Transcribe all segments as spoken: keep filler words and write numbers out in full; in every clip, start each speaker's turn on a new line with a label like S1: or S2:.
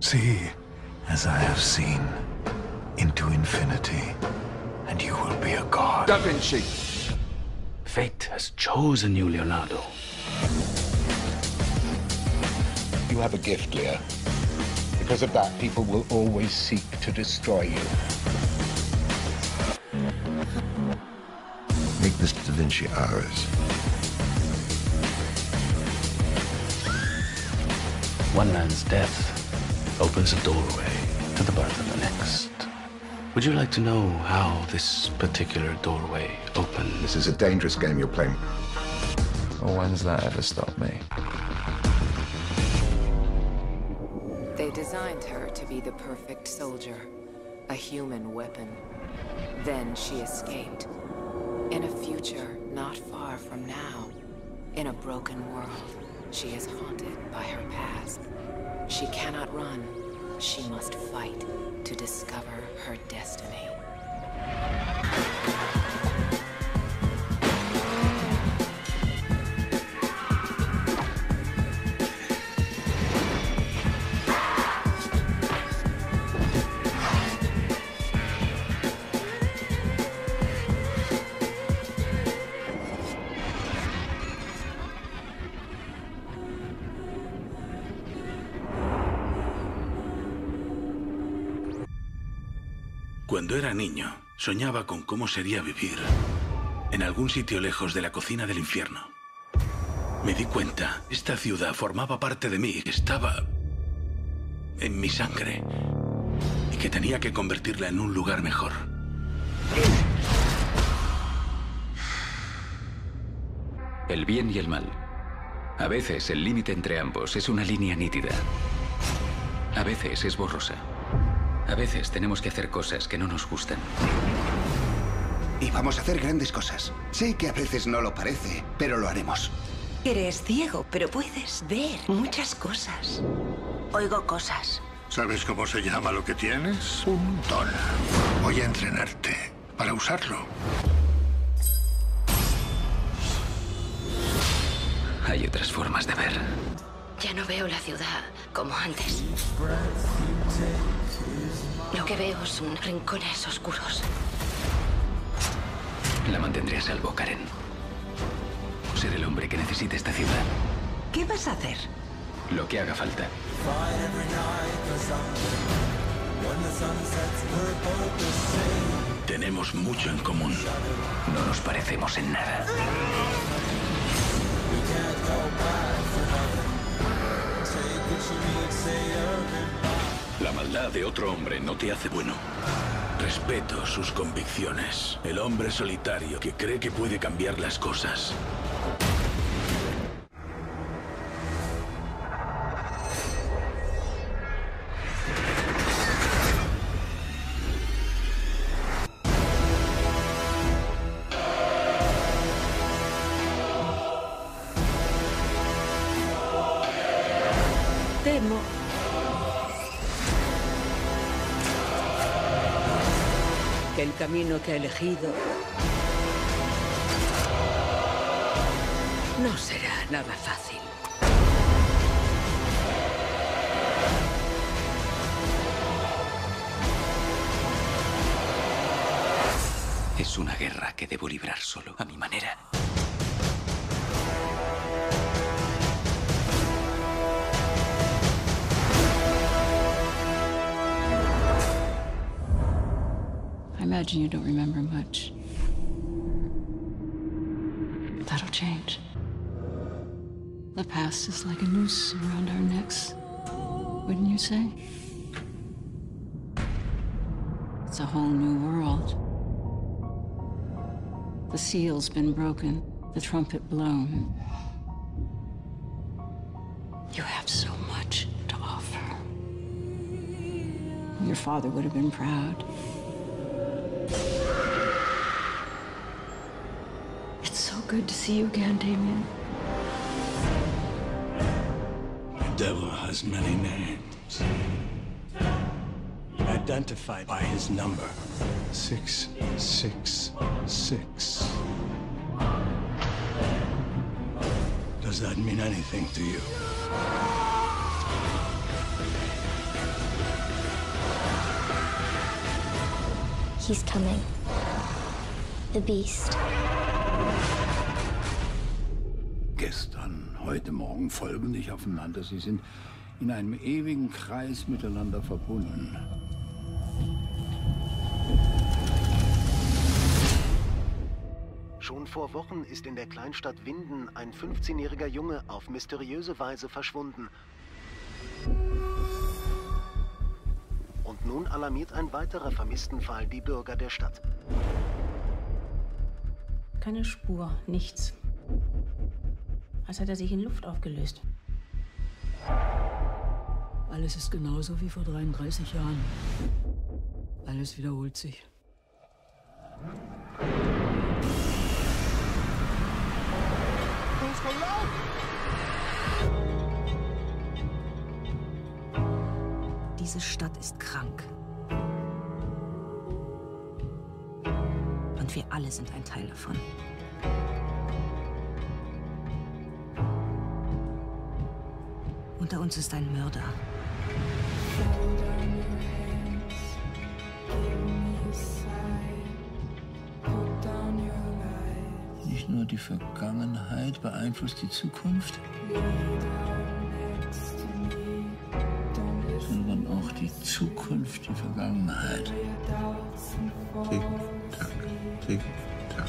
S1: See, as I have seen, into infinity, and you will be a god.
S2: Da Vinci!
S3: Fate has chosen you, Leonardo.
S4: You have a gift, Leo. Because of that, people will always seek to destroy you.
S5: Make Mister Da Vinci ours.
S3: One man's death opens a doorway to the birth of the next. Would you like to know how this particular doorway opened?
S4: This is a dangerous game you're playing.
S6: Well, when's that ever stopped me?
S7: They designed her to be the perfect soldier, a human weapon. Then she escaped. In a future not far from now, in a broken world, she is haunted by her past. She cannot run. She must fight to discover her destiny.
S8: Cuando era niño, soñaba con cómo sería vivir en algún sitio lejos de la cocina del infierno. Me di cuenta, esta ciudad formaba parte de mí, estaba en mi sangre, y que tenía que convertirla en un lugar mejor.
S9: El bien y el mal. A veces el límite entre ambos es una línea nítida. A veces es borrosa. A veces tenemos que hacer cosas que no nos gustan.
S10: Y vamos a hacer grandes cosas. Sé que a veces no lo parece, pero lo haremos.
S11: Eres ciego, pero puedes ver muchas cosas. Oigo cosas.
S5: ¿Sabes cómo se llama lo que tienes? Un don. Voy a entrenarte para usarlo.
S9: Hay otras formas de ver.
S11: Ya no veo la ciudad como antes. Lo que veo son rincones oscuros.
S9: La mantendré a salvo, Karen. Ser el hombre que necesite esta ciudad.
S11: ¿Qué vas a hacer?
S9: Lo que haga falta.
S8: Tenemos mucho en común.
S9: No nos parecemos en nada.
S8: La maldad de otro hombre no te hace bueno. Respeto sus convicciones. El hombre solitario que cree que puede cambiar las cosas.
S11: Temo que el camino que he elegido no será nada fácil.
S9: Es una guerra que debo librar solo, a mi manera.
S12: I imagine you don't remember much. That'll change. The past is like a noose around our necks, wouldn't you say? It's a whole new world. The seal's been broken, the trumpet blown. You have so much to offer. Your father would have been proud. It's so good to see you again, Damien.
S13: The devil has many names. Identified by his number. six six six. Does that mean anything to you?
S2: He's coming. The Beast.
S13: Gestern, heute Morgen folgen nicht aufeinander. Sie sind in einem ewigen Kreis miteinander verbunden.
S14: Schon vor Wochen ist in der Kleinstadt Winden ein fünfzehnjähriger Junge auf mysteriöse Weise verschwunden. Und nun alarmiert ein weiterer Vermisstenfall die Bürger der Stadt.
S15: Keine Spur, nichts. Als hätte er sich in Luft aufgelöst.
S16: Alles ist genauso wie vor dreiunddreißig Jahren. Alles wiederholt sich.
S11: Diese Stadt ist krank. Und wir alle sind ein Teil davon. Unter uns ist ein Mörder.
S13: Nicht nur die Vergangenheit beeinflusst die Zukunft, sondern auch die Zukunft die Vergangenheit.
S1: Tick, tack, tick, tack.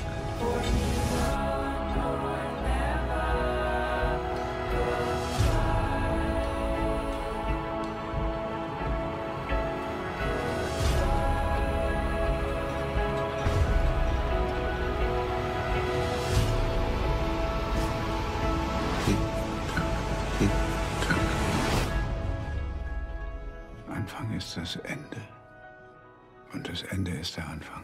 S13: Anfang ist das Ende. Und das Ende ist der Anfang.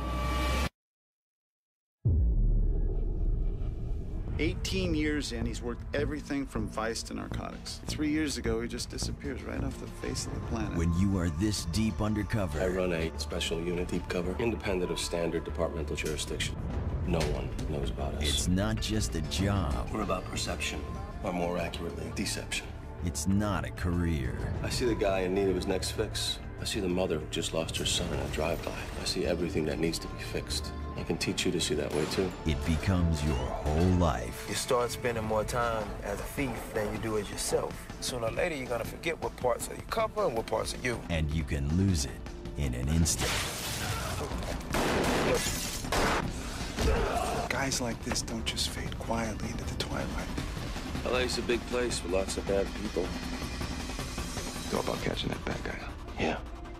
S17: eighteen years in, he's worked everything from vice to narcotics. Three years ago, he just disappears right off the face of the planet.
S18: When you are this deep undercover...
S3: I run a special unit, deep cover, independent of standard departmental jurisdiction. No one knows about us.
S18: It's not just a job.
S3: We're about perception, or more accurately, deception.
S18: It's not a career.
S3: I see the guy in need of his next fix. I see the mother who just lost her son in a drive-by. I see everything that needs to be fixed. I can teach you to see that way, too.
S18: It becomes your whole life.
S19: You start spending more time as a thief than you do as yourself. Sooner or later, you're gonna forget what parts of you cover and what parts are you.
S18: And you can lose it in an instant.
S17: Guys like this don't just fade quietly into the twilight.
S3: L A's a big place with lots of bad people.
S6: It's all about catching that bad guy.
S3: Yeah.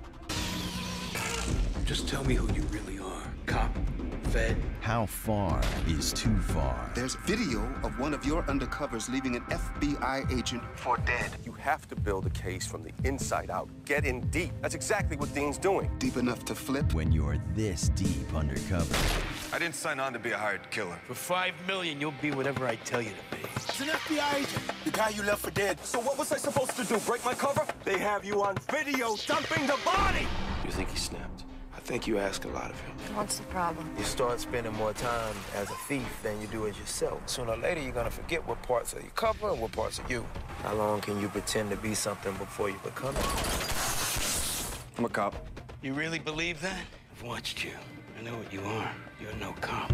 S8: Just tell me who you really are. Cop, Fed.
S18: How far is too far?
S10: There's video of one of your undercovers leaving an F B I agent for dead.
S19: You have to build a case from the inside out. Get in deep. That's exactly what Dean's doing.
S10: Deep enough to flip?
S18: When you're this deep undercover.
S20: I didn't sign on to be a hired killer.
S19: For five million, you'll be whatever I tell you to be.
S20: It's an F B I agent.
S19: The guy you left for dead. So what was I supposed to do? Break my cover? They have you on video dumping the body!
S3: You think he snapped?
S19: I think you ask a lot of him.
S2: What's the problem?
S19: You start spending more time as a thief than you do as yourself. Sooner or later, you're gonna forget what parts of you cover and what parts are you. How long can you pretend to be something before you become it?
S20: I'm a cop.
S8: You really believe that? I've watched you. I know what you are. You're no cop.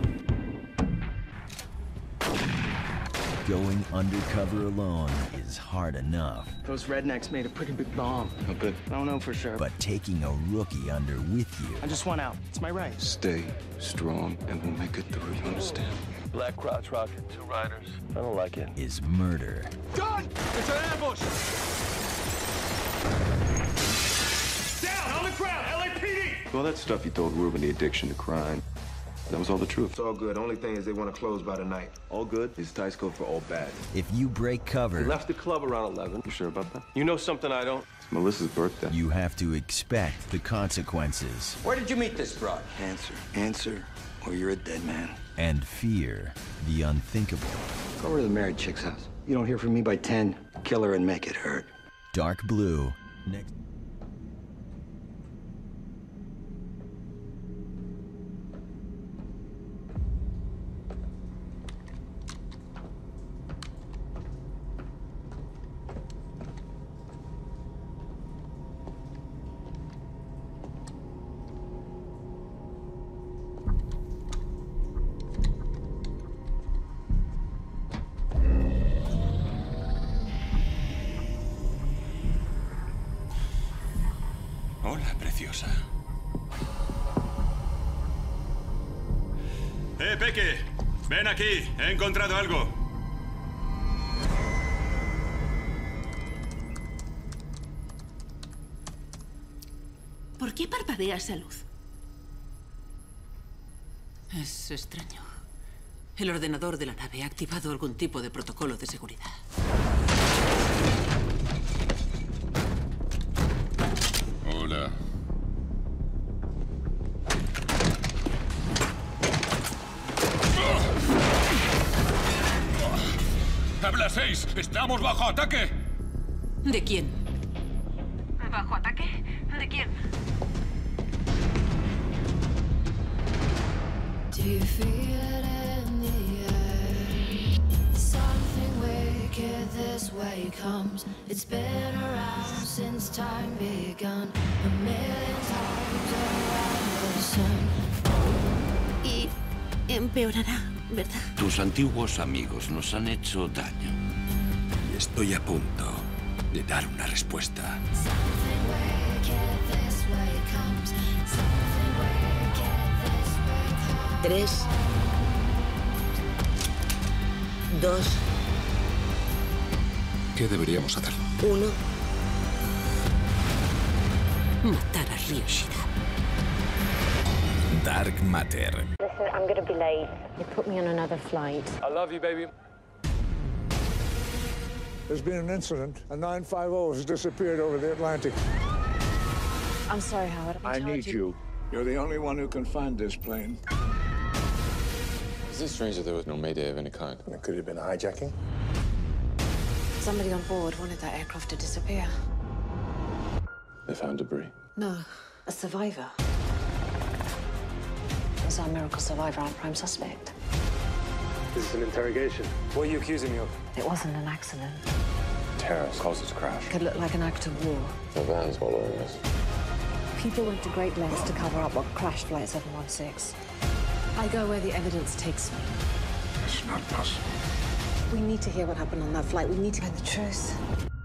S18: Going undercover alone is hard enough.
S21: Those rednecks made a pretty big bomb.
S3: How big?
S21: I don't know for sure.
S18: But taking a rookie under with you...
S21: I just want out. It's my right.
S6: Stay strong and we'll make it through, you understand?
S3: Black crotch rocket, two riders. I don't like it.
S18: ...is murder.
S20: Gun! It's an ambush! Down! On the ground! L A P D!
S6: All that stuff you told Ruben, the addiction to crime, that was all the truth.
S19: It's all good. Only thing is they want to close by tonight.
S6: All good is Thai's code for all bad.
S18: If you break cover...
S3: He left the club around eleven.
S6: You sure about that?
S3: You know something I don't?
S6: It's Melissa's birthday.
S18: You have to expect the consequences.
S19: Where did you meet this broad?
S20: Answer. Answer, or you're a dead man.
S18: And fear the unthinkable.
S19: Go over to the married chick's house. You don't hear from me by ten, kill her and make it hurt.
S18: Dark Blue. Next...
S4: preciosa.
S20: ¡Eh, Peque! ¡Ven aquí! He encontrado algo.
S15: ¿Por qué parpadea esa luz?
S22: Es extraño. El ordenador de la nave ha activado algún tipo de protocolo de seguridad.
S4: Hola. ¡Habla seis! ¡Estamos bajo ataque!
S22: ¿De quién?
S23: ¿Bajo ataque? ¿De quién?
S24: Do you feel it in the air? Something wicked this way comes. It's been around since time begun. A million times around the sun.
S15: Y empeorará, ¿verdad?
S25: Tus antiguos amigos nos han hecho daño. Y estoy a punto de dar una respuesta.
S24: Something wicked this way comes. Something wicked this way comes.
S11: Tres. Dos.
S25: ¿Qué deberíamos hacer?
S11: Uno.
S22: Matar a Ryoshida.
S18: Dark Matter.
S2: Listen, I'm gonna be late. You put me on another flight.
S20: I love you, baby.
S26: There's been an incident. A nine five zero has disappeared over the Atlantic.
S2: I'm sorry, Howard.
S26: I need you. You're the only one who can find this plane.
S6: Is it strange that there was no mayday of any kind?
S26: It could have been a hijacking.
S7: Somebody on board wanted that aircraft to disappear.
S6: They found debris.
S7: No, a survivor. It was our miracle survivor, our prime suspect.
S20: This is an interrogation. What are you accusing me of?
S7: It wasn't an accident.
S6: Terrorist caused this crash.
S7: Could look like an act of war.
S6: The van's following us.
S7: People went to great lengths to cover up what crashed Flight seven one six. I go where the evidence takes me.
S6: It's not possible.
S7: We need to hear what happened on that flight. We need to find the truth.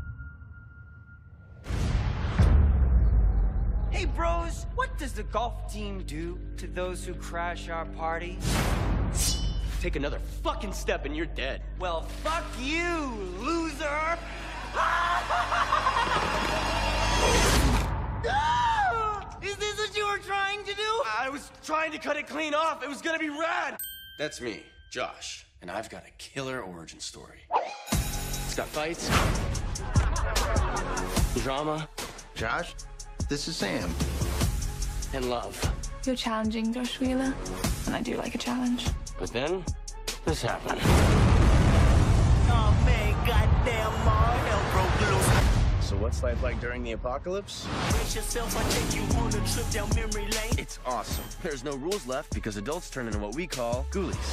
S27: Hey, bros, what does the golf team do to those who crash our party?
S21: Take another fucking step and you're dead.
S27: Well, fuck you, loser! Is this what you were trying to do?
S21: I was trying to cut it clean off. It was gonna be rad. That's me, Josh, and I've got a killer origin story. It's got fights, drama.
S10: Josh, this is Sam.
S21: And love.
S23: You're challenging Josh Wheeler, and I do like a challenge.
S21: But then, this happened.
S27: Oh man, goddamn, my hell broke loose.
S21: So what's life like during the apocalypse?
S27: Brace yourself, I take you on a trip down memory lane.
S21: It's awesome. There's no rules left because adults turn into what we call ghoulies.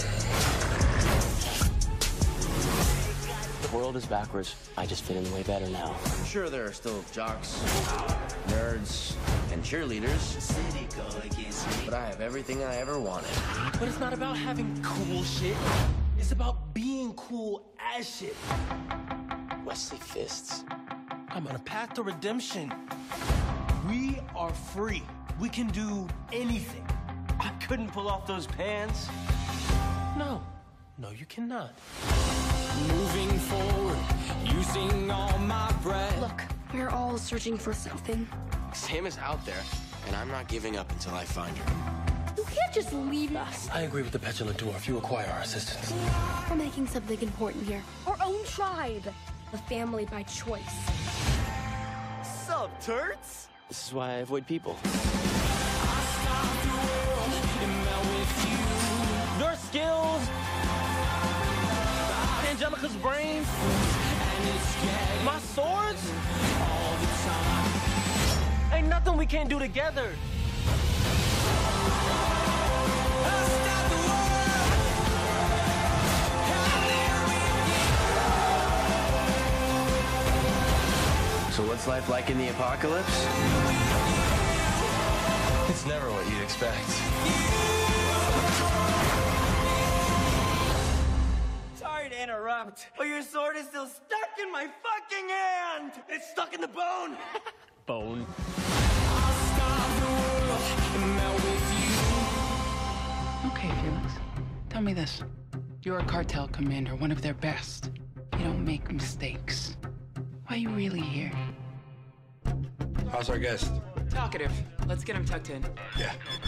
S21: The world is backwards. I just fit in way better now. Sure, there are still jocks, nerds, and cheerleaders. But I have everything I ever wanted. But it's not about having cool shit. It's about being cool as shit. Wesley Fists. I'm on a path to redemption. We are free. We can do anything. I couldn't pull off those pants. No. No, you cannot.
S23: Moving forward, using all my breath. Look, we're all searching for something.
S21: Sam is out there, and I'm not giving up until I find her.
S23: You can't just leave us.
S21: I agree with the petulant dwarf. You require our assistance.
S23: We're making something important here. Our own tribe. A family by choice.
S21: Sup, turds? This is why I avoid people. Your skills, Angelica's brains, my swords. Ain't nothing we can't do together. So what's life like in the apocalypse? It's never what you'd expect.
S27: Sorry to interrupt, but your sword is still stuck in my fucking hand! It's stuck in the bone!
S21: Bone.
S1: Tell me this. You're a cartel commander, one of their best. You don't make mistakes. Why are you really here?
S5: How's our guest?
S1: Talkative. Let's get him tucked in.
S5: Yeah.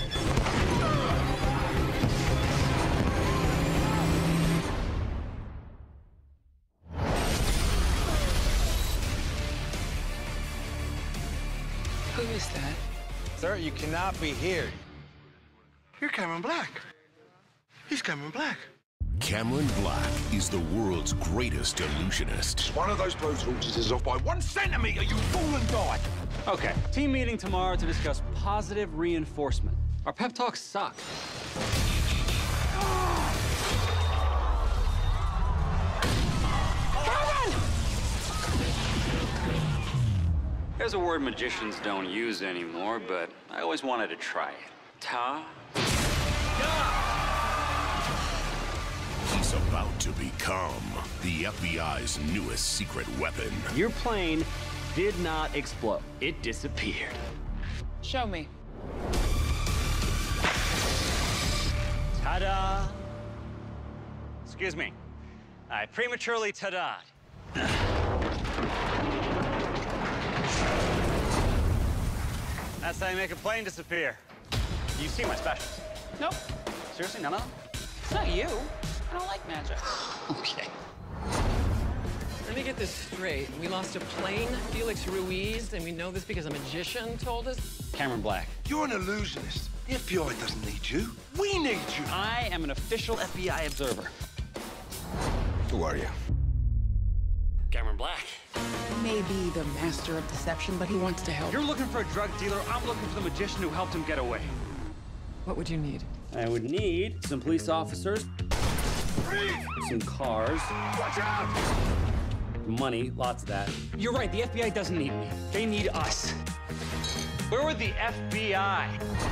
S1: Who is that?
S5: Sir, you cannot be here. You're Cameron Black. He's Cameron Black.
S9: Cameron Black is the world's greatest illusionist.
S20: One of those blue torches is off by one centimeter, you fool, and die.
S12: Okay, team meeting tomorrow to discuss positive reinforcement. Our pep talks suck. There's a word magicians don't use anymore, but I always wanted to try it. Ta?
S9: He's about to become the F B I's newest secret weapon.
S12: Your plane did not explode. It disappeared.
S1: Show me.
S12: Ta-da! Excuse me. I prematurely ta-da'd. That's how you make a plane disappear. You see my specials?
S1: Nope.
S12: Seriously, none of them?
S1: It's not you. I don't like magic.
S12: Okay.
S13: Let me get this straight. We lost a plane, Felix Ruiz, and we know this because a magician told us?
S12: Cameron Black.
S20: You're an illusionist. The F B I doesn't need you. We need you.
S12: I am an official F B I observer.
S5: Who are you?
S12: Cameron Black.
S1: Maybe the master of deception, but he wants to help.
S12: You're looking for a drug dealer. I'm looking for the magician who helped him get away.
S13: What would you need?
S12: I would need some police officers, some cars,
S20: Watch out!
S12: money, lots of that. You're right, the F B I doesn't need me. They need us. Where were the F B I?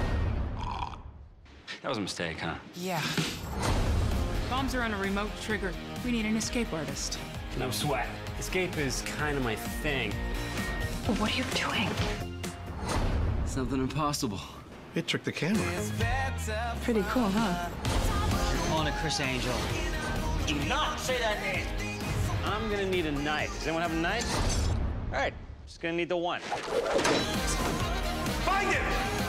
S12: That was a mistake, huh?
S1: Yeah. Bombs are on a remote trigger. We need an escape artist.
S12: No sweat. Escape is kind of my thing.
S1: What are you doing?
S12: Something impossible.
S5: It tricked the camera.
S1: Pretty cool, huh?
S13: You're calling it Chris Angel. Do not say that name.
S12: I'm gonna need a knife. Does anyone have a knife? All right, just gonna need the one.
S20: Find him!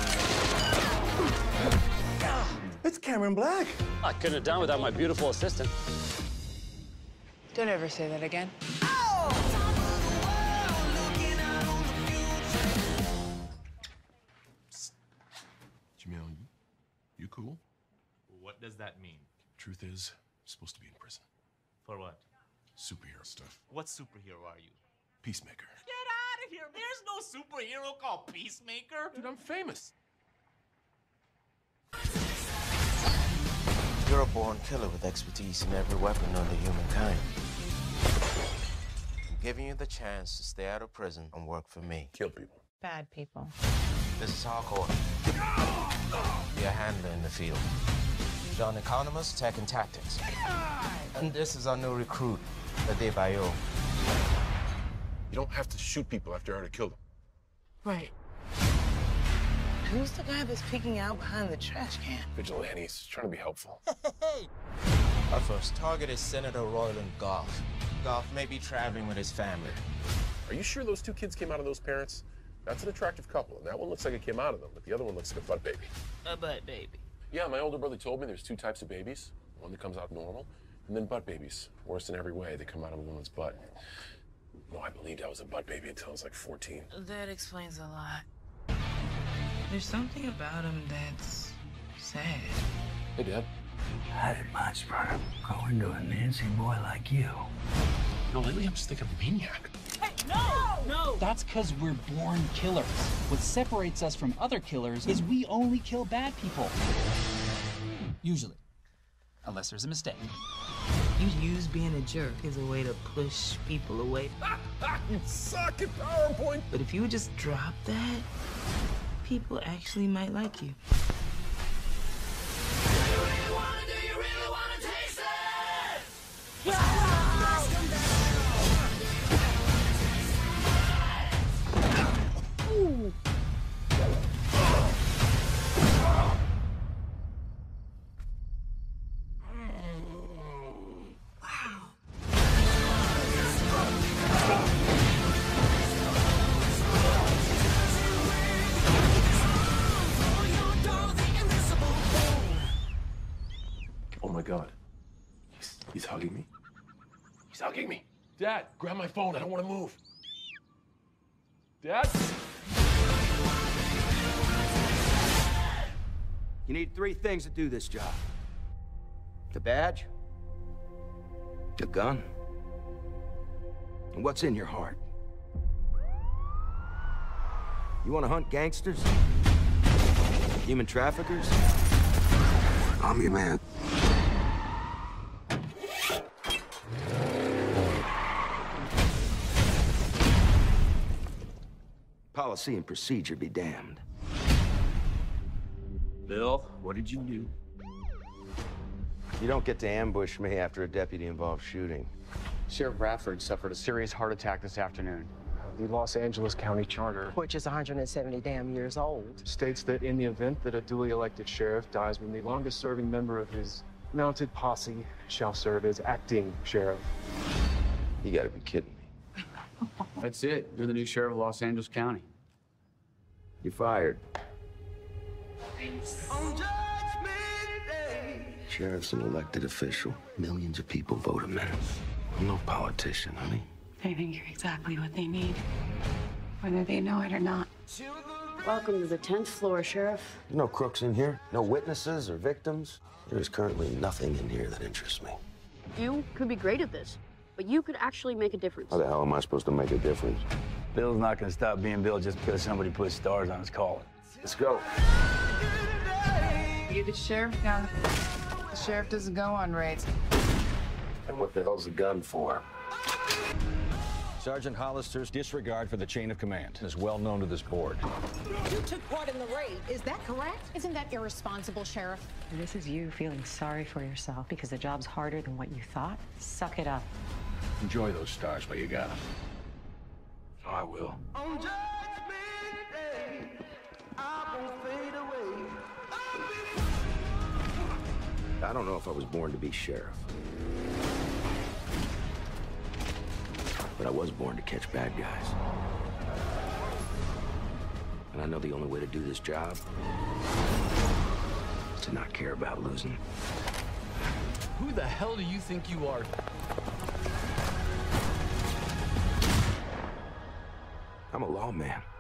S5: It's Cameron Black.
S12: I couldn't have done without my beautiful assistant.
S1: Don't ever say that again.
S5: Jamil, you, you cool?
S14: What does that mean?
S5: Truth is, you're supposed to be in prison.
S14: For what?
S5: Superhero stuff.
S14: What superhero are you?
S5: Peacemaker.
S14: Get out of here! There's no superhero called Peacemaker!
S5: Dude, I'm famous.
S21: You're a born killer with expertise in every weapon known to humankind. I'm giving you the chance to stay out of prison and work for me.
S5: Kill people.
S2: Bad people.
S21: This is Harcourt. Be a handler in the field. John Economist, Tech and Tactics. And this is our new recruit, Adebayo.
S5: You don't have to shoot people after you already killed them.
S11: Right. Who's the guy that's peeking out behind the trash can?
S5: Vigilantes, trying to be helpful.
S21: Hey! Our first target is Senator Royland Goff. Goff may be traveling with his family.
S5: Are you sure those two kids came out of those parents? That's an attractive couple, and that one looks like it came out of them, but the other one looks like a butt baby.
S11: A butt baby.
S5: Yeah, my older brother told me there's two types of babies. One that comes out normal, and then butt babies. Worse in every way, they come out of a woman's butt. No, I believed I was a butt baby until I was like fourteen.
S11: That explains a lot. There's something about him that's sad.
S5: Hey, Dad.
S3: How did my sperm grow into a Nancy boy like you?
S5: No, lately I'm just thinking maniac.
S1: Hey, no! No! That's because we're born killers. What separates us from other killers is we only kill bad people. Usually. Unless there's a mistake.
S11: You use being a jerk as a way to push people away.
S5: You suck at PowerPoint!
S11: But if you would just drop that, people actually might like you.
S5: God. He's, he's hugging me. He's hugging me. Dad, grab my phone. I don't want to move. Dad?
S4: You need three things to do this job. The badge, the gun, and what's in your heart. You want to hunt gangsters? Human traffickers?
S10: I'm your man.
S4: Policy and procedure be damned.
S8: Bill, what did you do?
S4: You don't get to ambush me after a deputy-involved shooting.
S15: Sheriff Bradford suffered a serious heart attack this afternoon. The Los Angeles County Charter,
S16: which is one hundred seventy damn years old,
S15: states that in the event that a duly elected sheriff dies, when the longest-serving member of his mounted posse shall serve as acting sheriff.
S4: You gotta be kidding me.
S12: That's it. You're the new sheriff of Los Angeles County.
S4: You're fired.
S23: On Judgment Day.
S4: Sheriff's an elected official. Millions of people vote him in. I'm no politician, honey.
S17: I think you're exactly what they need, whether they know it or not.
S2: Welcome to the tenth floor, Sheriff.
S4: There's no crooks in here, no witnesses or victims. There is currently nothing in here that interests me.
S19: You could be great at this, but you could actually make a difference.
S4: How the hell am I supposed to make a difference?
S12: Bill's not going to stop being Bill just because somebody put stars on his collar.
S4: Let's go.
S24: You're the sheriff now. The sheriff doesn't go on raids.
S4: And what the hell's the gun for?
S28: Sergeant Hollister's disregard for the chain of command is well known to this board.
S29: You took part in the raid, is that correct? Isn't that irresponsible, Sheriff?
S2: This is you feeling sorry for yourself because the job's harder than what you thought. Suck it up.
S28: Enjoy those stars while you got them.
S12: Oh, I will.
S23: On Judgment Day, I won't fade away.
S4: I don't know if I was born to be sheriff. But I was born to catch bad guys. And I know the only way to do this job is to not care about losing.
S12: Who the hell do you think you are?
S4: I'm a lawman.